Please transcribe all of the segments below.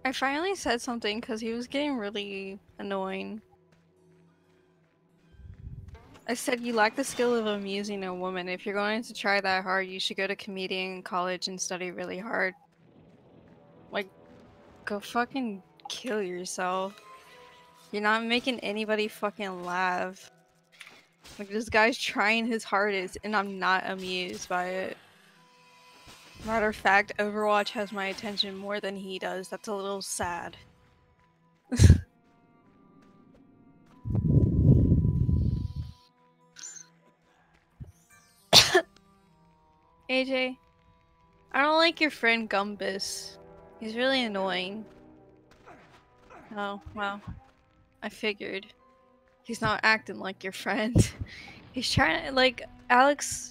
I finally said something because he was getting really annoying. I said you lack the skill of amusing a woman. If you're going to try that hard, you should go to comedian college and study really hard. Like, go fucking kill yourself. You're not making anybody fucking laugh. Like, this guy's trying his hardest and I'm not amused by it. Matter of fact, Overwatch has my attention more than he does. That's a little sad. AJ, I don't like your friend Gumbus. He's really annoying. Oh, well. I figured. He's not acting like your friend. He's trying to, like, Alex,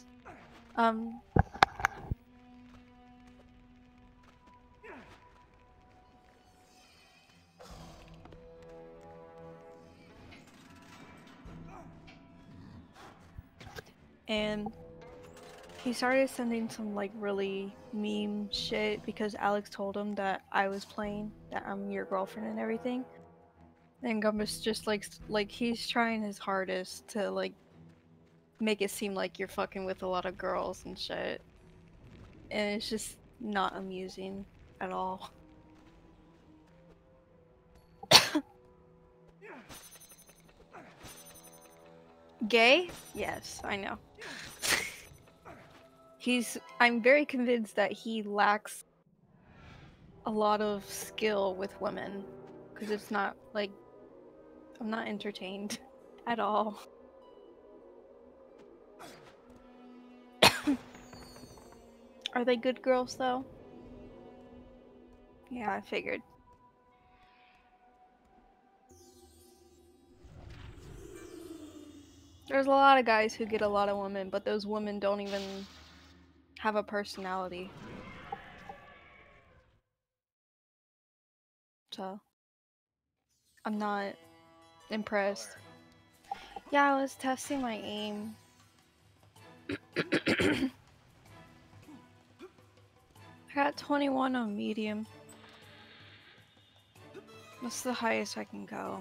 and he started sending some, like, really meme shit because Alex told him that I was playing, that I'm your girlfriend and everything. And Gumbus just, like, he's trying his hardest to, like, make it seem like you're fucking with a lot of girls and shit. And it's just not amusing at all. Gay? Yes, I know. I'm very convinced that he lacks a lot of skill with women. Because it's not, like, I'm not entertained at all. Are they good girls, though? Yeah, I figured. There's a lot of guys who get a lot of women, but those women don't even have a personality. So, I'm not impressed. Yeah, I was testing my aim. I got 21 on medium. That's the highest I can go.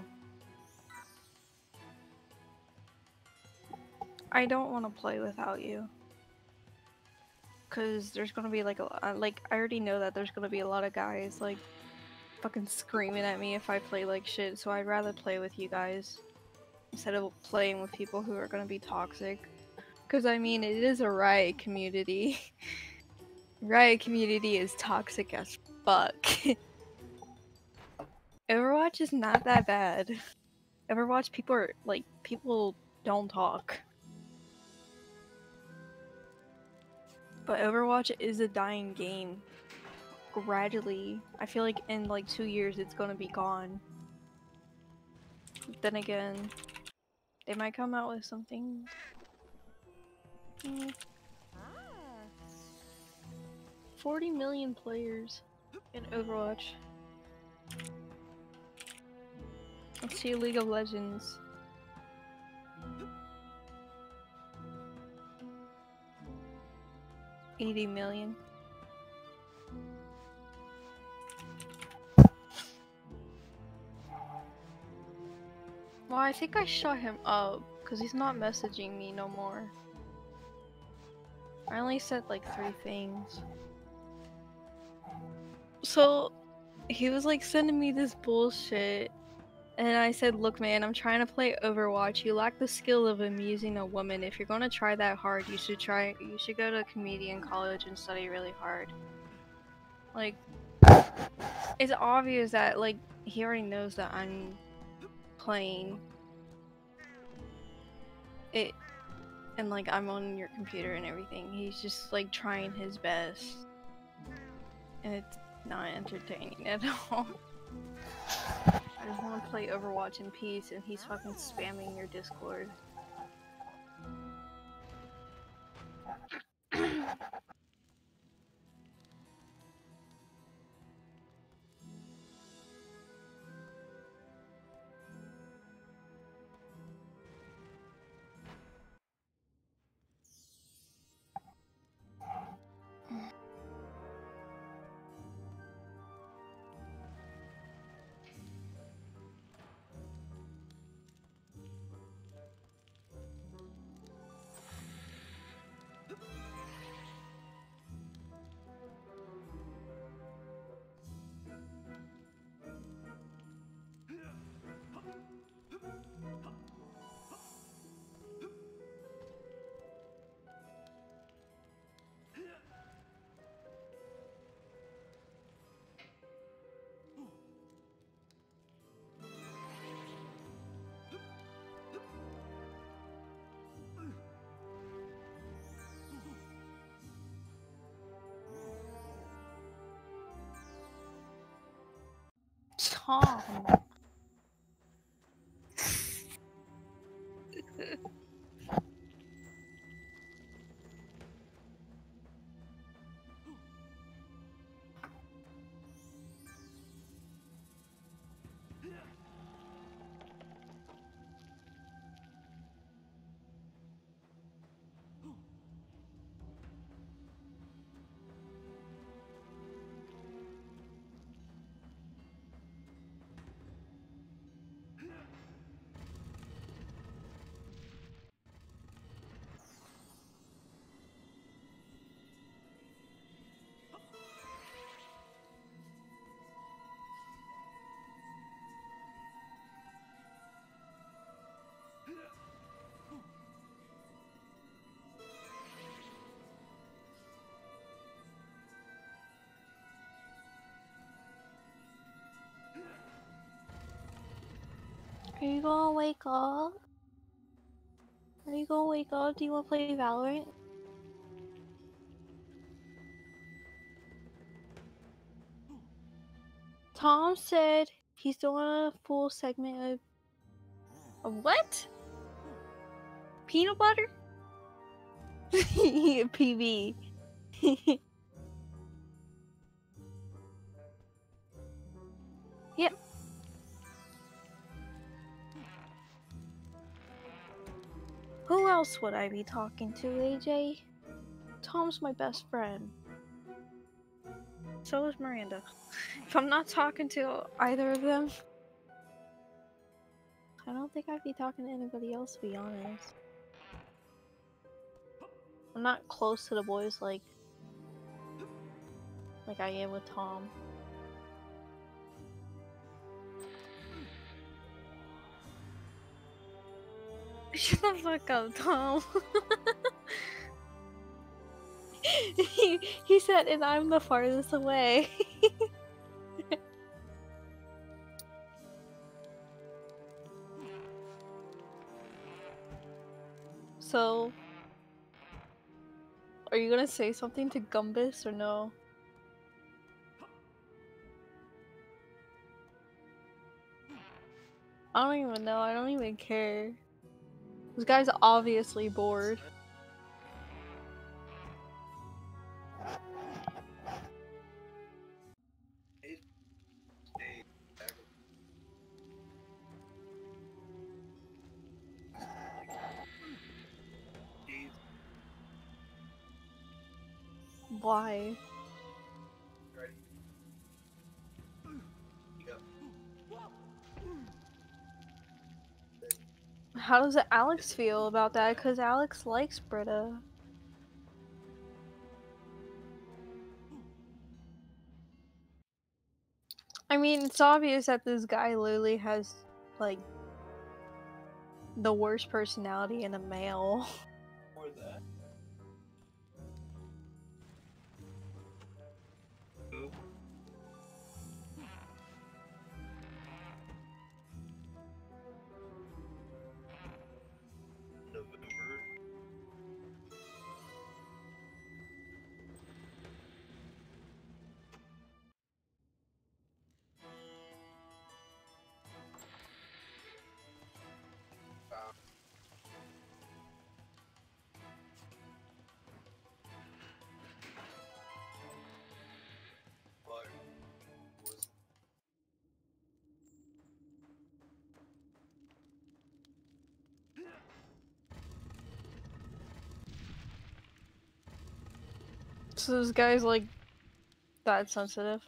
I don't want to play without you. Cause there's gonna be like I already know that there's gonna be a lot of guys like fucking screaming at me if I play like shit, so I'd rather play with you guys instead of playing with people who are gonna be toxic. Cause I mean, it is a Riot community. Riot community is toxic as fuck. Overwatch is not that bad. Overwatch people are like, people don't talk. But Overwatch is a dying game. Gradually, I feel like in like 2 years it's gonna be gone. Then again, they might come out with something. 40 million players in Overwatch. Let's see League of Legends. 80 million. Well, I think I shut him up because he's not messaging me no more. I only said like 3 things. So he was like sending me this bullshit, and I said, look man, I'm trying to play Overwatch. You lack the skill of amusing a woman. If you're gonna try that hard, you should go to comedian college and study really hard. Like, it's obvious that like he already knows that I'm playing it and like I'm on your computer and everything. He's just like trying his best. And it's not entertaining at all. I just want to play Overwatch in peace and he's fucking spamming your Discord. Tom. Are you gonna wake up? Are you gonna wake up? Do you wanna play Valorant? Tom said he's doing a full segment of what? Peanut butter? PB. Yep. Who else would I be talking to, AJ? Tom's my best friend. So is Miranda. If I'm not talking to either of them, I don't think I'd be talking to anybody else, to be honest. I'm not close to the boys like I am with Tom. Shut the fuck up, Tom. he said, and I'm the farthest away. So, are you gonna say something to Gumbus or no? I don't even know. I don't even care. This guy's obviously bored. Why? How does Alex feel about that? Because Alex likes Britta. I mean, it's obvious that this guy literally has, like, the worst personality in a male. Or that. Who? November. So this guy's, like, that sensitive.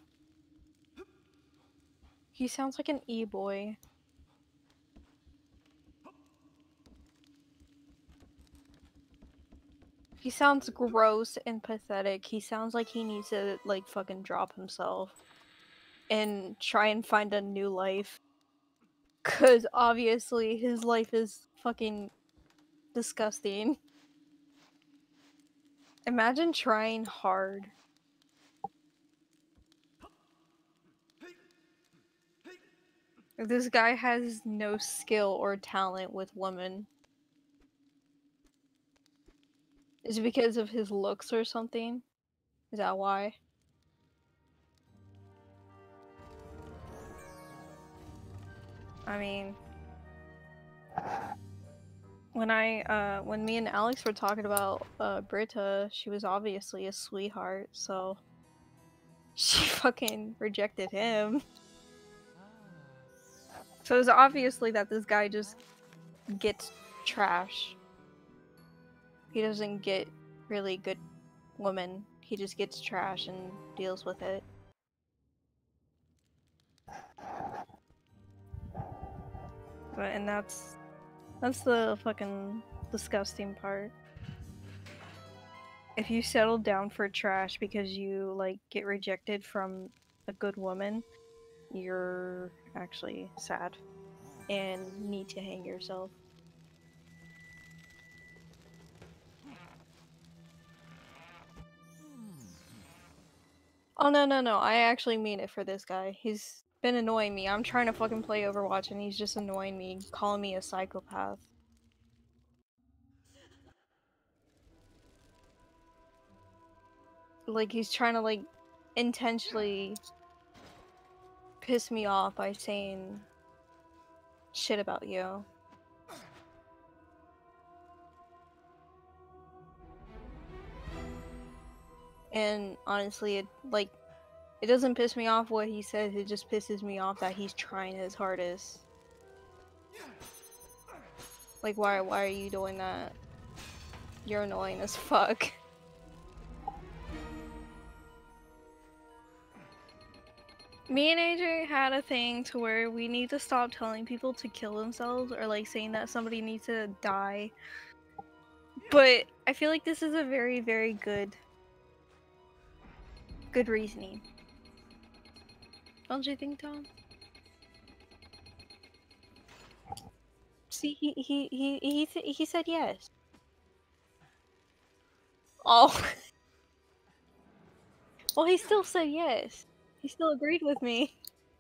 He sounds like an e-boy. He sounds gross and pathetic. He sounds like he needs to, like, fucking drop himself and try and find a new life. Cause obviously his life is fucking disgusting. Imagine trying hard. This guy has no skill or talent with women. Is it because of his looks or something? Is that why? I mean, when me and Alex were talking about Britta, she was obviously a sweetheart, so she fucking rejected him. So it's obviously that this guy just gets trash. He doesn't get really good women. He just gets trash and deals with it. And that's the fucking disgusting part. If you settle down for trash because you like get rejected from a good woman, you're actually sad and need to hang yourself. Oh no, I actually mean it for this guy. He's been annoying me. I'm trying to fucking play Overwatch and he's just annoying me, calling me a psychopath. Like he's trying to like intentionally piss me off by saying shit about you. And honestly, it doesn't piss me off what he says, it just pisses me off that he's trying his hardest. Like, why are you doing that? You're annoying as fuck. Me and AJ had a thing to where we need to stop telling people to kill themselves or like saying that somebody needs to die. But I feel like this is a very, very good reasoning. Don't you think, Tom? See, he said yes. Oh. Well, he still said yes. He still agreed with me.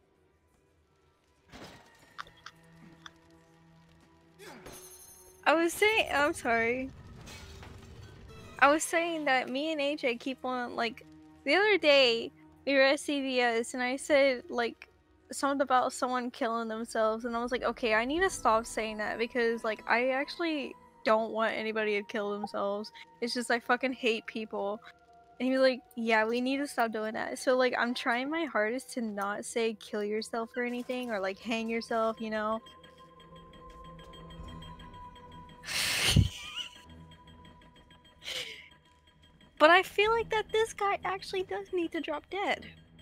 I'm sorry. I was saying that me and AJ keep on, like, the other day we were at CVS and I said, like, something about someone killing themselves, and I was like, okay, I need to stop saying that because, like, I actually don't want anybody to kill themselves. It's just I fucking hate people. And he was like, yeah, we need to stop doing that. So, like, I'm trying my hardest to not say kill yourself or anything, or, like, hang yourself, you know? But I feel like that this guy actually does need to drop dead.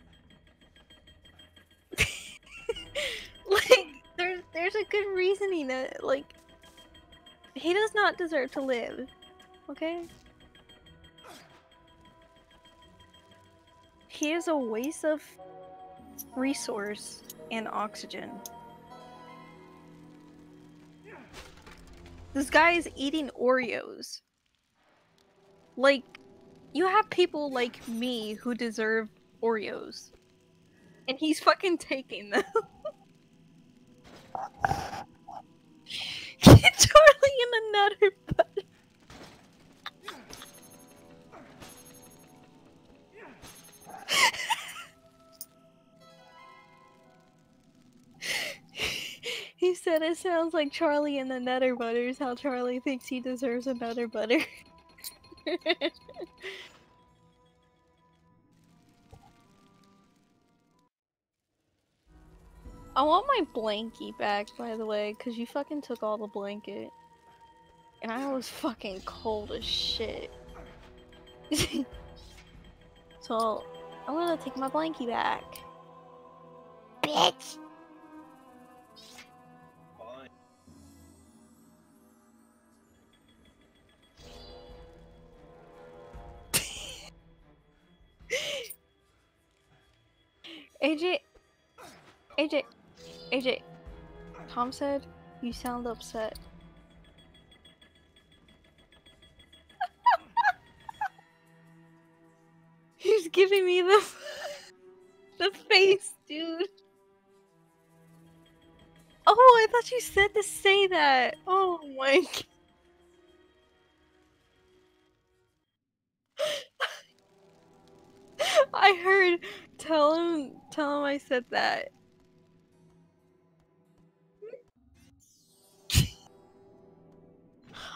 Like, there's a good reasoning that, like, he does not deserve to live, okay? He is a waste of resource and oxygen. This guy is eating Oreos. Like, you have people like me who deserve Oreos. And he's fucking taking them. Charlie in another butt. He said it sounds like Charlie and the Nutter Butters, how Charlie thinks he deserves a Nutter Butter. I want my blankie back, by the way, because you fucking took all the blanket. And I was fucking cold as shit. So, I'm gonna take my blankie back. Bitch! Fine. AJ, Tom said, you sound upset. He's giving me the face, dude. Oh, I thought you said to say that. Oh my god. I heard. Tell him I said that.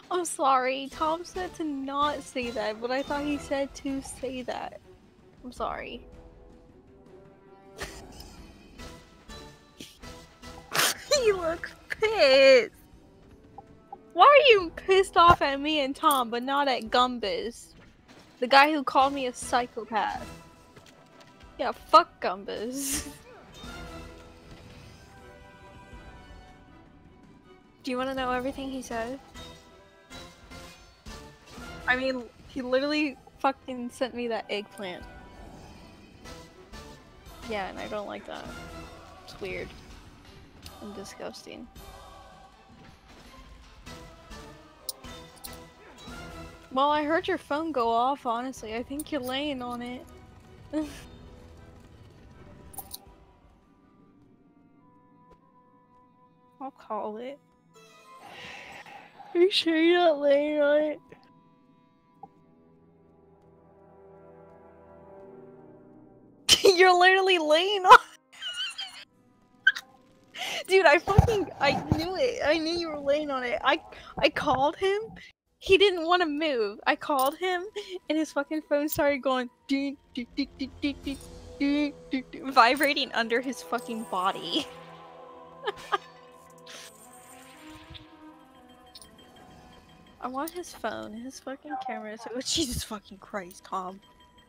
I'm sorry. Tom said to not say that, but I thought he said to say that. I'm sorry. You look pissed. Why are you pissed off at me and Tom, but not at Gumbas? The guy who called me a psychopath. Yeah, fuck Gumbas. Do you want to know everything he said? I mean, he literally fucking sent me that eggplant. Yeah, and I don't like that. It's weird. And disgusting. Well, I heard your phone go off, honestly. I think you're laying on it. I'll call it. Are you sure you're not laying on it? You're literally laying on Dude, I knew it. I knew you were laying on it. I called him. He didn't want to move. I called him, and his fucking phone started going doo, doo, doo, doo, doo, doo, doo, doo, doo, vibrating under his fucking body. I want his phone. His fucking camera. Oh, Jesus fucking Christ, Tom.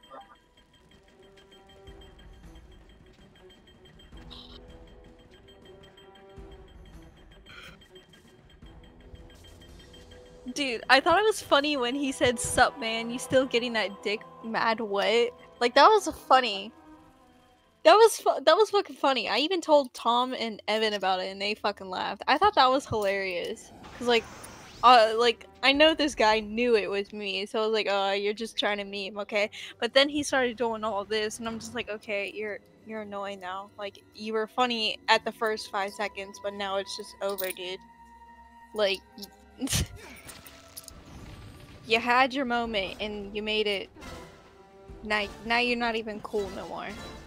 Dude, I thought it was funny when he said, "Sup, man? You still getting that dick mad wet?" Like that was funny. That was fucking funny. I even told Tom and Evan about it, and they fucking laughed. I thought that was hilarious. Cause like I know this guy knew it was me, so I was like, "Oh, you're just trying to meme, okay?" But then he started doing all this, and I'm just like, "Okay, you're annoying now. Like you were funny at the first 5 seconds, but now it's just over, dude. Like." You had your moment and you made it. Now you're not even cool no more.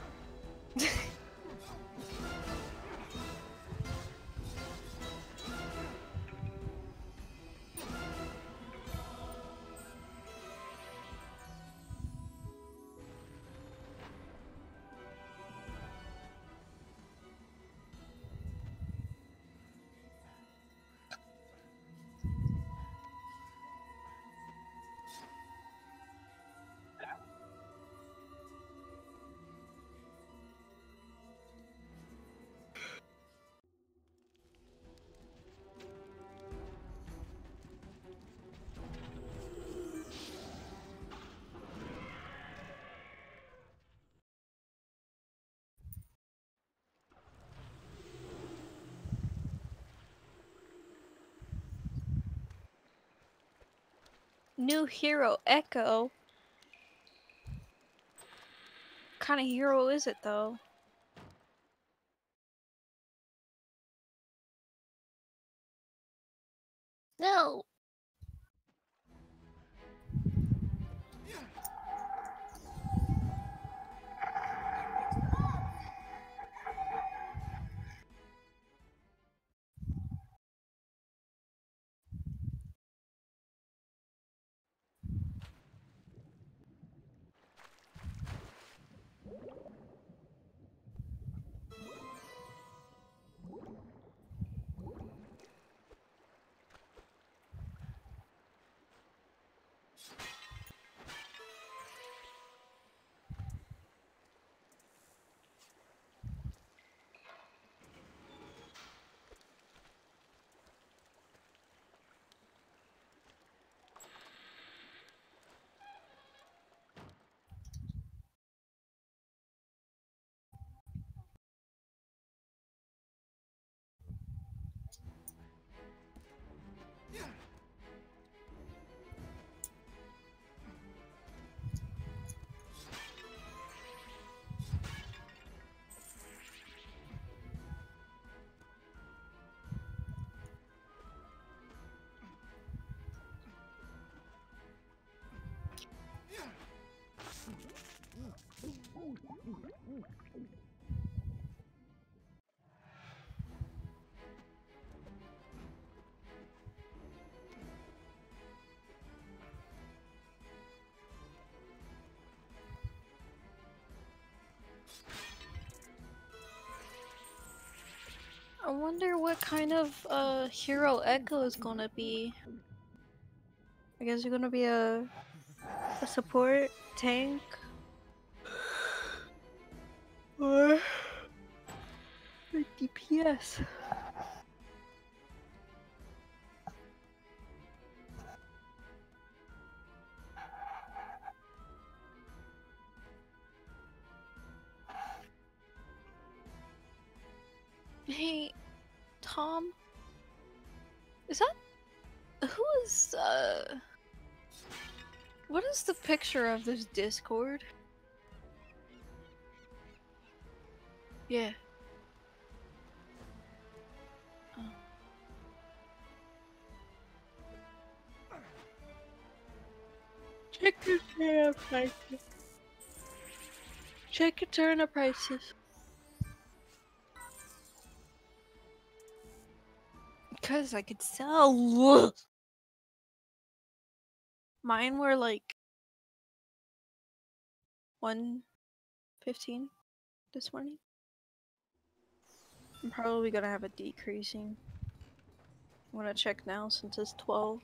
New hero Echo. What kind of hero is it though? No. I wonder what kind of hero Echo is gonna be. I guess you're gonna be a support tank or a DPS. Hey, Tom, is that who is what is the picture of this Discord? Yeah. Oh. Check your turnip prices. Check your turnip prices. Cause I could sell. Mine were like 115 this morning. I'm probably gonna have it decreasing. I'm gonna check now since it's 12.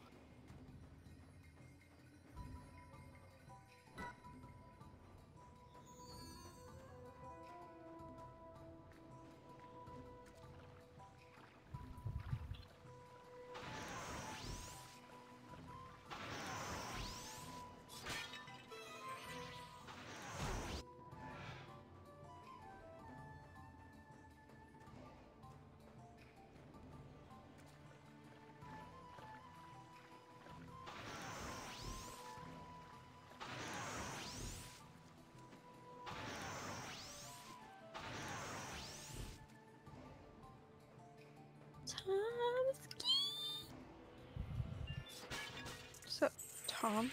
What's up, Tom?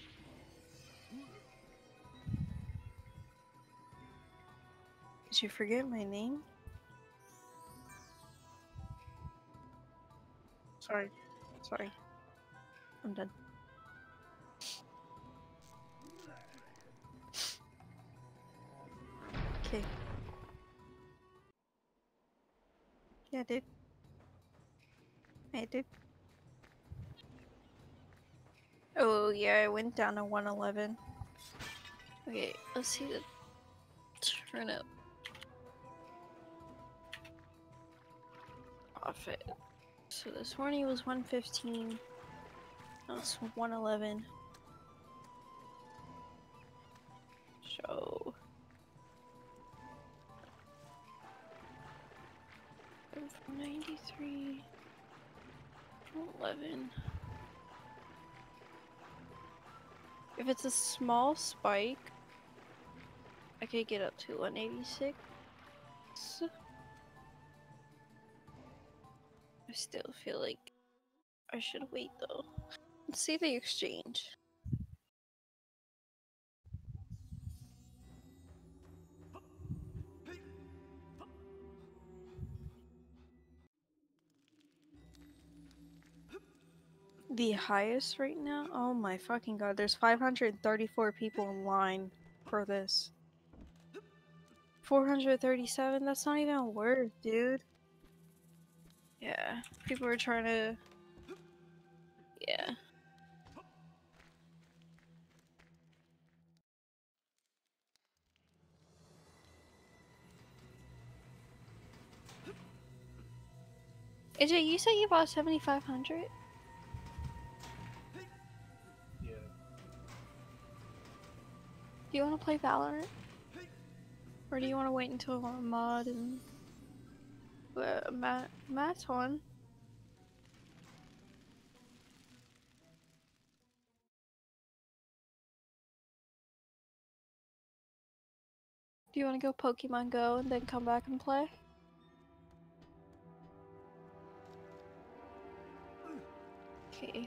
Did you forget my name? Sorry. Sorry. I'm done. Okay. Yeah, dude. Hey, dude. Oh, yeah, I went down to 111. Okay, let's see the turnip. Profit. So this morning was 115. Now it's 111. Show. 93. 11. If it's a small spike, I could get up to 186. I still feel like I should wait though. Let's see the exchange. The highest right now? Oh my fucking god, there's 534 people in line for this. 437? That's not even worth, dude. Yeah, people are trying to... Yeah. AJ, you said you bought 7,500? Yeah. Do you want to play Valorant? Or do you want to wait until a mod and... Matt's on? Do you want to go Pokemon Go and then come back and play? Okay.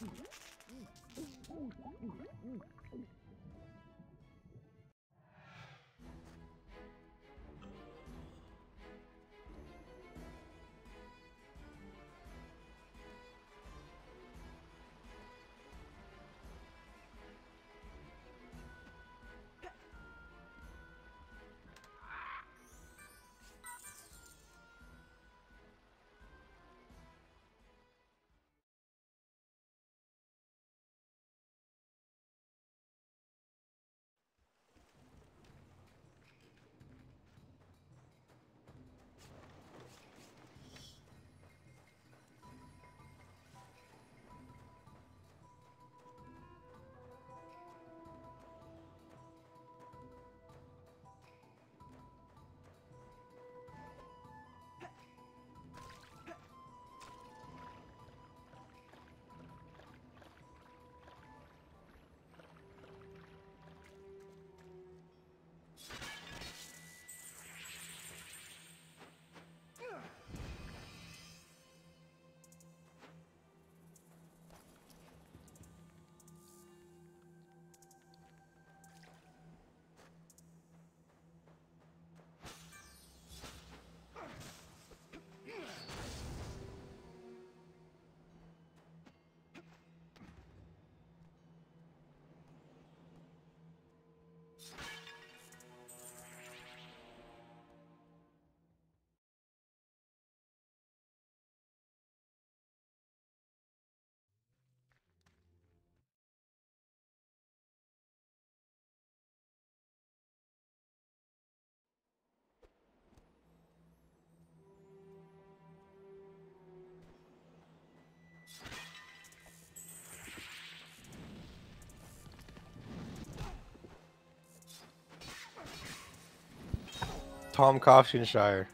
Tom Coffinshire.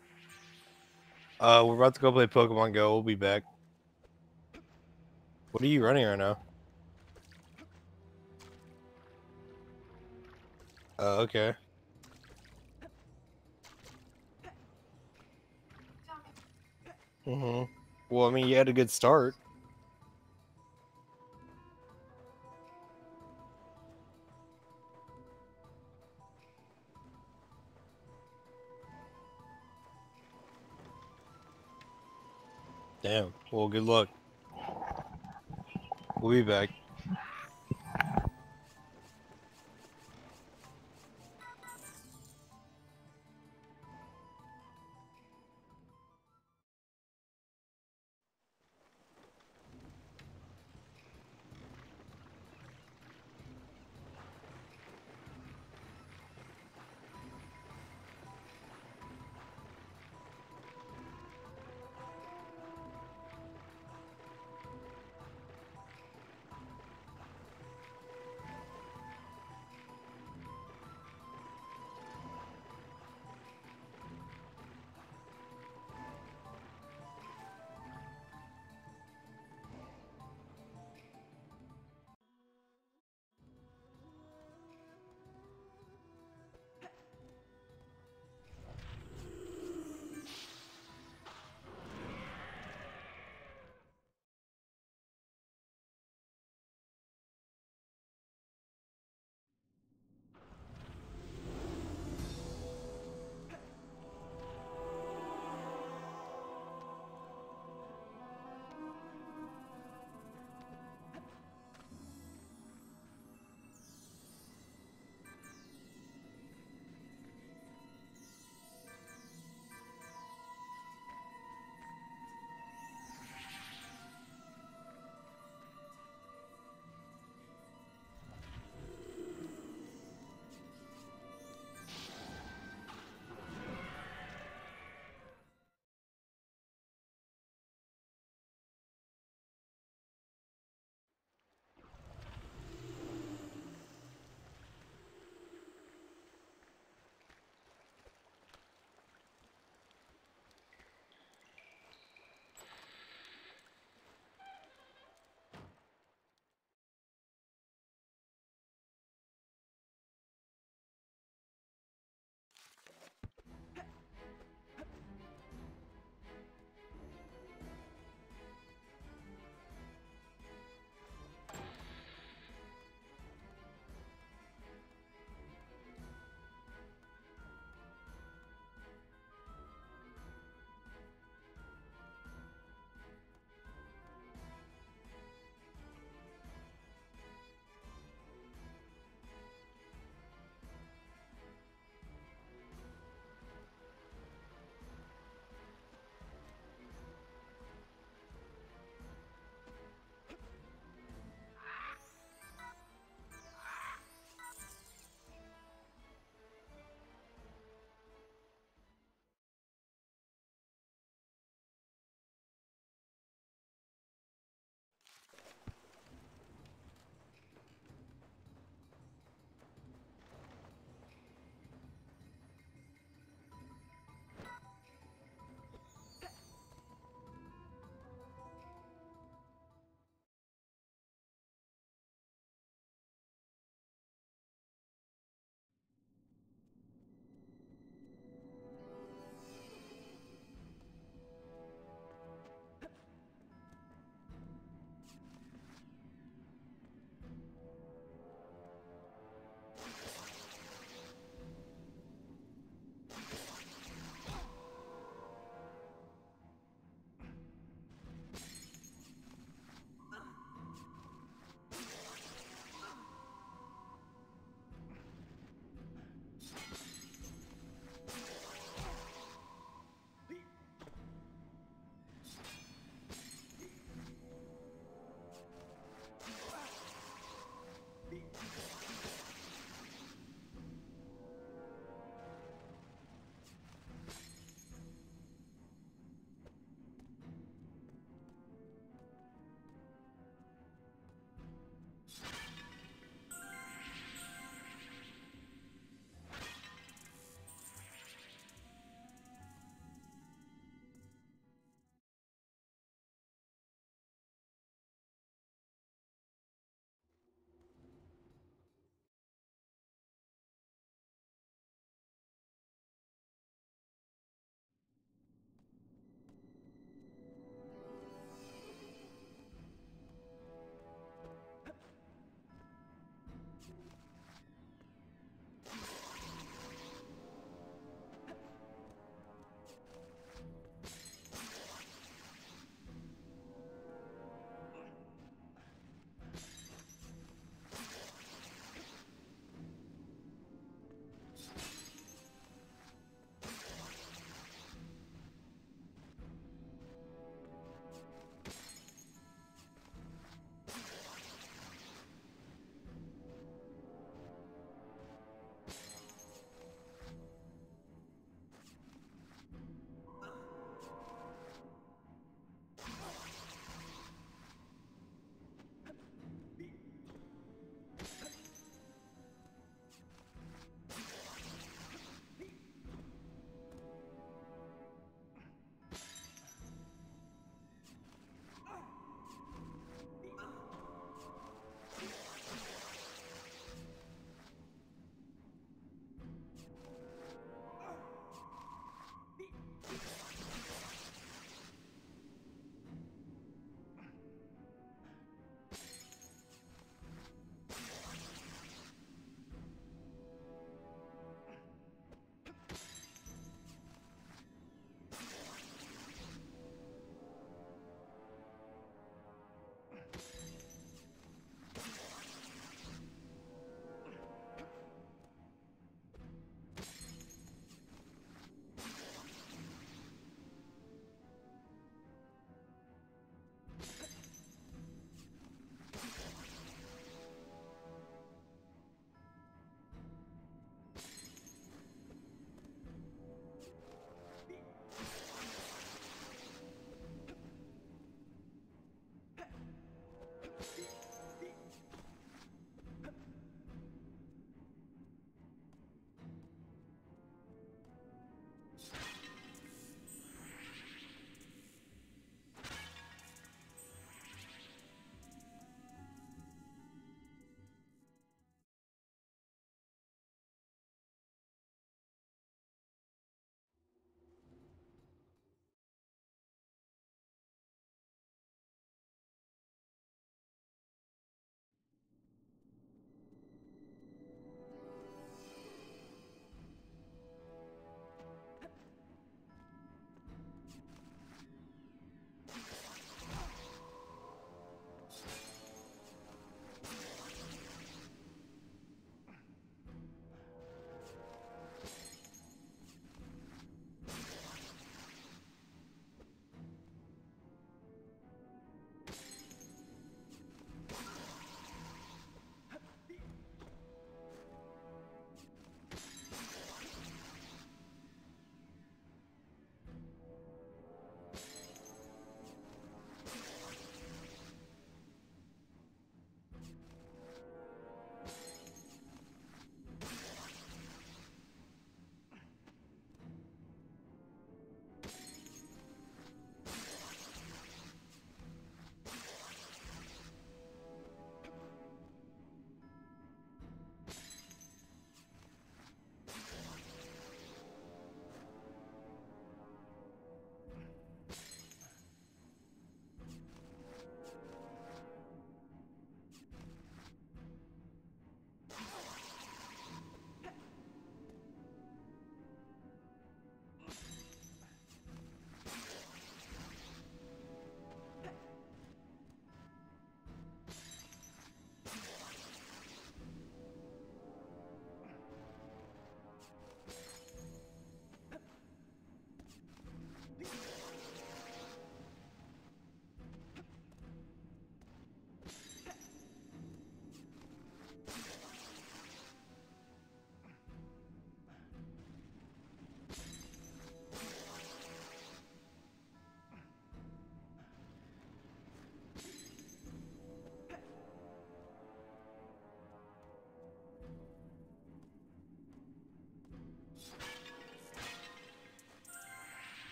We're about to go play Pokemon Go. We'll be back. What are you running right now? Oh, okay. Well, I mean, you had a good start. Damn. Well, good luck. We'll be back.